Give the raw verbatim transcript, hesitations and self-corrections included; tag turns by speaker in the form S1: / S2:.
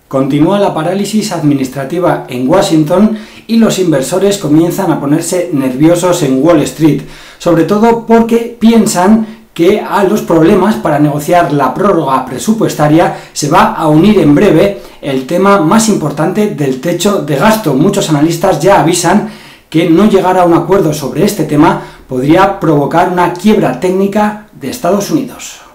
S1: Continúa la parálisis administrativa en Washington y los inversores comienzan a ponerse nerviosos en Wall Street, sobre todo porque piensan que a los problemas para negociar la prórroga presupuestaria se va a unir en breve el tema más importante del techo de gasto. Muchos analistas ya avisan que no llegar a un acuerdo sobre este tema podría provocar una quiebra técnica de Estados Unidos.